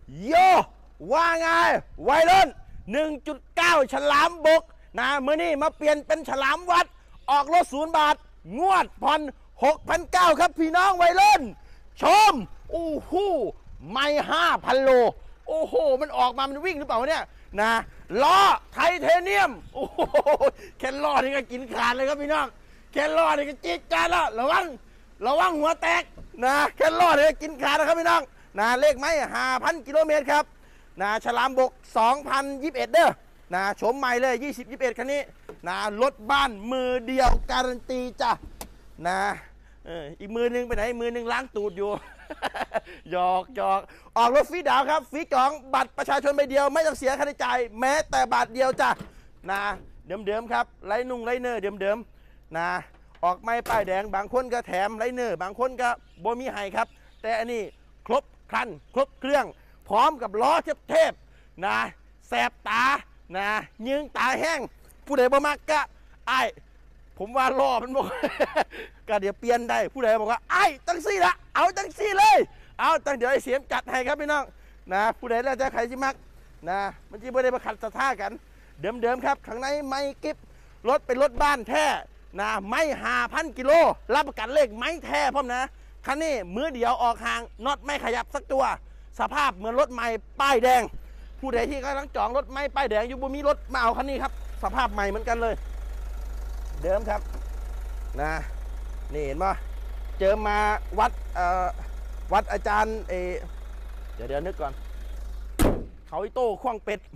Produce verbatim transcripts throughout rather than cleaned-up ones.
โยว่าไงไวรุ่น หนึ่งจุดเก้า ฉลามบกนะเมื่อนี้มาเปลี่ยนเป็นฉลามวัดออกรถศูนย์บาทงวดผ่อน หกพันเก้าร้อย ครับพี่น้องไวรุ่นชมโอ้โหไม่ ห้าพัน โลโอ้โหมันออกมามันวิ่งหรือเปล่าเนี่ยนะล้อไทเทเนียมโอ้โหแค่ล้อนี่ก็กินขาดเลยครับพี่น้องแค่ล้อนี่ก็จี๊ดจ้าแล้วระวังระวังหัวแตกนะแค่ล้อนี่ก็กินขาดนะครับพี่น้องนะเลขไม้ ห้าพัน กิโลเมตรครับนะฉลามบก สองพันยี่สิบเอ็ด เด้อนะชมใหม่เลย ยี่สิบ ยี่สิบเอ็ด คันนี้นะรถบ้านมือเดียวการันตีจ้ะนะเอออีกมือนึงไปไหนมือนึงล้างตูดอยู่หยอกหยอกออกรถฟรีดาวครับฟรีจองบัตรประชาชนใบเดียวไม่ต้องเสียค่าใช้จ่ายแม้แต่บาทเดียวจ้ะนะเดิมๆครับไลนุ่งไลเนอร์เดิมๆนะออกไม่ป้ายแดงบางคนก็แถมไลเนอร์บางคนก็โบมีไฮครับแต่อันนี้ครบครันครบเครื่องพร้อมกับล้อเทพๆนะแสบตานะยิงตาแห้งผู้ใดบ่มักกะไอ้ผมว่าล้อมันบอกก็เดี๋ยวเปลี่ยนได้ผู้ใดบอกว่าไอ้ตั้งซี่ละเอาตั้งซี่เลยเอาตั้งเดี๋ยวไอ้เสียมจัดให้ครับพี่น้องนะผู้ใดแล้วจะใครจิมักนะมันจะไม่ได้มาขัดสะท่ากันเดิมๆครับข้างในไม่กิบรถเป็นรถบ้านแท้นะไม่ห้าพันกิโลรับประกันเลขไม้แท้พร้อมนะคันนี้มือเดียวออกห่างน็อตไม่ขยับสักตัวสภาพเหมือนรถใหม่ป้ายแดงผู้ใดที่กำลังจองรถไม่ป้ายแดงอยู่บนมีรถมาเอาคันนี้ครับสภาพใหม่เหมือนกันเลยเดิมครับนะนี่เห็นป่ะเจอมาวัดเอ่อวัดอาจารย์เอเดี๋ยวเดี๋ยวนึกก่อนเขาอิโต้ขว้างเป็ด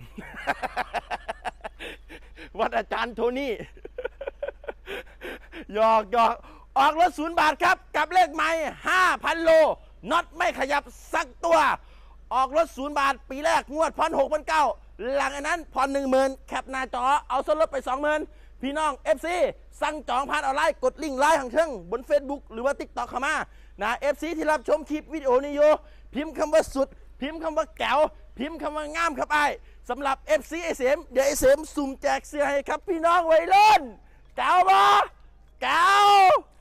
วัดอาจารย์โทนี่ หยอกหยอกออกรถศูนย์บาทครับกับเลขไม้ ห้าพัน โลน็อตไม่ขยับสักตัวออกรถศูนย์บาทปีแรกงวดผ่อน หกพันเก้าร้อย หลังอันนั้นผ่อน หนึ่งหมื่น แคปหน้าจอเอาส่วนลดไป สองหมื่น พี่น้อง เอฟ ซี สั่งจองผ่านออนไลน์กดลิงก์ไลน์ของเชิงบน Facebook หรือว่า ติ๊กต็อก เข้ามานะ เอฟ ซี ที่รับชมคลิปวิดีโอนี้อยู่พิมพ์คำว่าสุดพิมพ์คำว่าแก๋วพิมพ์คำว่างามครับไอ้สำหรับ เอฟ ซี ไอเสมเดี๋ยวไอเสมสุ่มแจกเสื้อให้ครับพี่น้องวัยรุ่นแก๋วบ่แก๋ว